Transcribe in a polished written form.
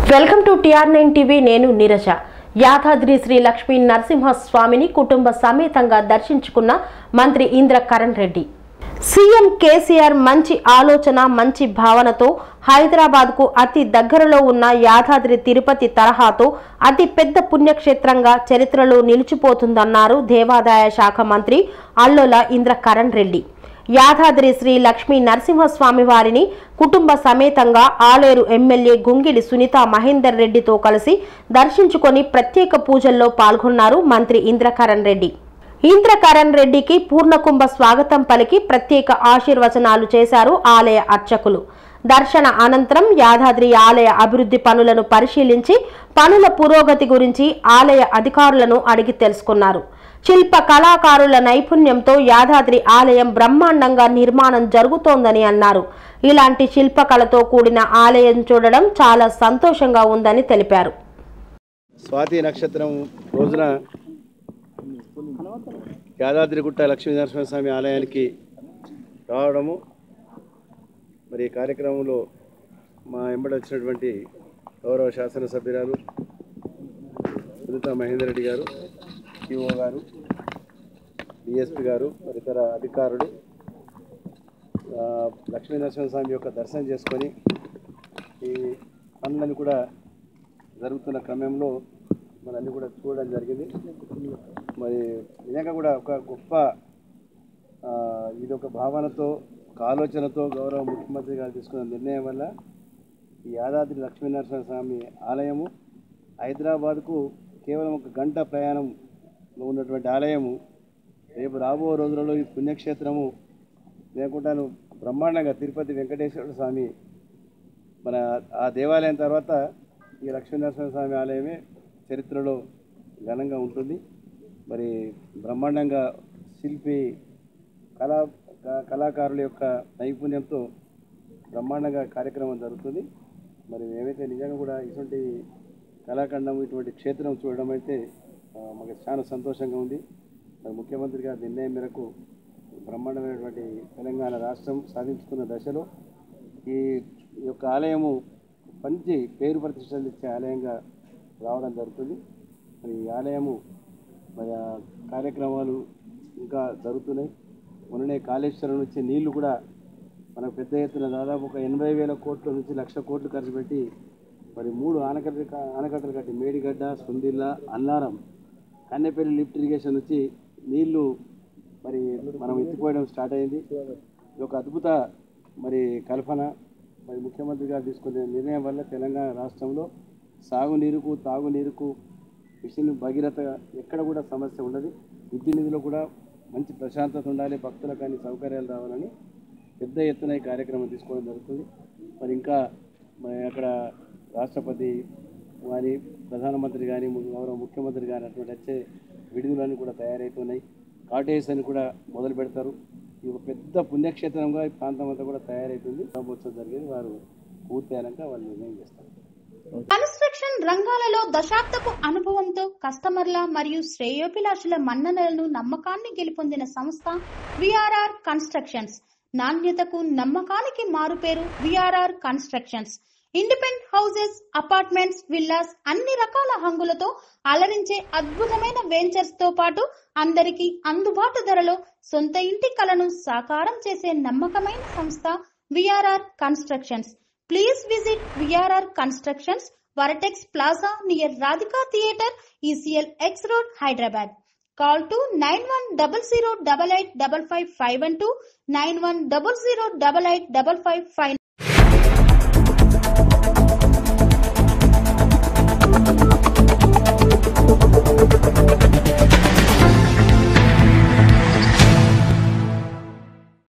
Welcome to TR9 TV. నేను నీరజ. యాదాద్రి శ్రీ లక్ష్మీ నరసింహస్వామిని కుటుంబ సమేతంగా దర్శించుకున్న మంత్రి ఇంద్రకరణ్ రెడ్డి. సీఎం కేసీఆర్ మంచి ఆలోచన, మంచి భావనతో హైదరాబాద్కు అతి దగ్గరలో ఉన్న యాదాద్రి తిరుపతి తరహాతో అతి పెద్ద పుణ్యక్షేత్రంగా చరిత్రలో నిలిచిపోతుందన్నారు దేవాదాయ శాఖ మంత్రి అల్లోల ఇంద్రకరణ్ రెడ్డి. యాదాద్రి శ్రీ లక్ష్మీ నరసింహస్వామి వారిని కుటుంబ సమేతంగా ఆలేరు ఎమ్మెల్యే గుంగిడి సునీత మహేందర్ రెడ్డితో కలిసి దర్శించుకొని ప్రత్యేక పూజల్లో పాల్గొన్నారు మంత్రి ఇంద్రకరణ్ రెడ్డి. ఇంద్రకరణ్ రెడ్డికి పూర్ణకుంభ స్వాగతం పలికి ప్రత్యేక ఆశీర్వచనాలు చేశారు ఆలయ అర్చకులు. దర్శన అనంతరం యాదాద్రి ఆలయ అభివృద్ధి పనులను పరిశీలించి పనుల పురోగతి గురించి ఆలయ అధికారులను అడిగి తెలుసుకున్నారు. శిల్ప కళాకారుల నైపుణ్యంతో యాదాద్రి ఆలయం బ్రహ్మాండంగా నిర్మాణం జరుగుతోందని అన్నారు. ఇలాంటి శిల్పకళతో కూడిన ఆలయం చూడడం చాలా సంతోషంగా ఉందని తెలిపారు. స్వాతి నక్షత్రం రోజున యాదాద్రిగుట్ట లక్ష్మీ నరసింహస్వామి ఆలయానికి రావడము, మరి ఈ కార్యక్రమంలో మా ఎంబడి వచ్చినటువంటి గౌరవ శాసనసభ్యురాలు సునీత మహేందర్ రెడ్డి గారు, ఈఓ గారు, డిఎస్పీ గారు, ఇతర అధికారులు లక్ష్మీ నరసింహస్వామి యొక్క దర్శనం చేసుకొని ఈ పనులను కూడా జరుగుతున్న క్రమంలో మరి అన్నీ కూడా చూడడం జరిగింది. మరి నిజంగా కూడా ఒక గొప్ప ఇది ఒక భావనతో, ఒక ఆలోచనతో గౌరవ ముఖ్యమంత్రి గారు తీసుకున్న నిర్ణయం వల్ల ఈ యాదాద్రి లక్ష్మీ నరసింహస్వామి ఆలయము హైదరాబాద్కు కేవలం ఒక గంట ప్రయాణంలో ఉన్నటువంటి ఆలయము రేపు రాబో రోజులలో ఈ పుణ్యక్షేత్రము లేకుండాను బ్రహ్మాండంగా తిరుపతి వెంకటేశ్వర స్వామి మన ఆ దేవాలయం తర్వాత ఈ లక్ష్మీ నరసింహస్వామి ఆలయమే చరిత్రలో ఘనంగా ఉంటుంది. మరి బ్రహ్మాండంగా శిల్పి కళాకారుల యొక్క నైపుణ్యంతో బ్రహ్మాండంగా కార్యక్రమం జరుగుతుంది. మరి మేమైతే నిజంగా కూడా ఇటువంటి కళాఖండం, ఇటువంటి క్షేత్రం చూడడం అయితే మాకు చాలా సంతోషంగా ఉంది. మరి ముఖ్యమంత్రి గారి నిర్ణయం మేరకు బ్రహ్మాండమైనటువంటి తెలంగాణ రాష్ట్రం సాధించుకున్న దశలో ఈ యొక్క ఆలయము మంచి పేరు ప్రతిష్టలు ఇచ్చే ఆలయంగా రావడం జరుగుతుంది. మరి ఈ ఆలయము మరి కార్యక్రమాలు ఇంకా జరుగుతున్నాయి. మొన్ననే కాళేశ్వరం నుంచి నీళ్లు కూడా మనకు పెద్ద ఎత్తున దాదాపు ఒక 80,000 కోట్ల నుంచి 1,00,000 కోట్లు ఖర్చు పెట్టి మరి 3 ఆనకట్టలు కట్టి మేడిగడ్డ, సుందిల్ల, అన్నారం, కన్నెపల్లి లిఫ్ట్ ఇరిగేషన్ నుంచి నీళ్లు మరి మనం ఎత్తిపోయడం స్టార్ట్ అయింది. ఇది ఒక అద్భుత మరి కల్పన. మరి ముఖ్యమంత్రి గారు తీసుకునే నిర్ణయం వల్ల తెలంగాణ రాష్ట్రంలో సాగునీరుకు, తాగునీరుకు, మిషన్ భగీరథ ఎక్కడ కూడా సమస్య ఉండదు. విద్యుత్ నిధిలో కూడా మంచి ప్రశాంతత ఉండాలి, భక్తులకు అన్ని సౌకర్యాలు రావాలని పెద్ద ఎత్తున ఈ కార్యక్రమం తీసుకోవడం జరుగుతుంది. మరి ఇంకా మరి అక్కడ రాష్ట్రపతి కానీ, ప్రధానమంత్రి కానీ, గౌరవ ముఖ్యమంత్రి కానీ అటువంటి వచ్చే విడుదలన్నీ కూడా తయారవుతున్నాయి. కాటేజ్ అని కూడా మొదలు పెడతారు. ఇది ఒక పెద్ద పుణ్యక్షేత్రంగా ఈ ప్రాంతం అంతా కూడా తయారవుతుంది. బ్రహ్మోత్సవం జరిగేది వారు పూర్తి అయ్యాక వాళ్ళు నిర్ణయం చేస్తారు. కన్స్ట్రక్షన్ రంగాలలో దశాబ్దపు అనుభవంతో కస్టమర్ల మరియు శ్రేయోభిలాషుల మన్ననలను, నమ్మకాన్ని గెలుపొందిన సంస్థ విఆర్ఆర్ కన్స్ట్రక్షన్స్. నాణ్యతకు, నమ్మకానికి మారుపేరు VRR constructions. Independent houses, apartments, villas అన్ని రకాల హంగులతో అలరించే అద్భుతమైన వెంచర్స్ తో పాటు అందరికీ అందుబాటు ధరలో సొంత ఇంటి కలను సాకారం చేసే నమ్మకమైన సంస్థ VRR constructions. Please visit VRR Constructions, Varatex Plaza near Radhika Theatre, ECL X Road, Hyderabad. Call to 9100885551 9100885559.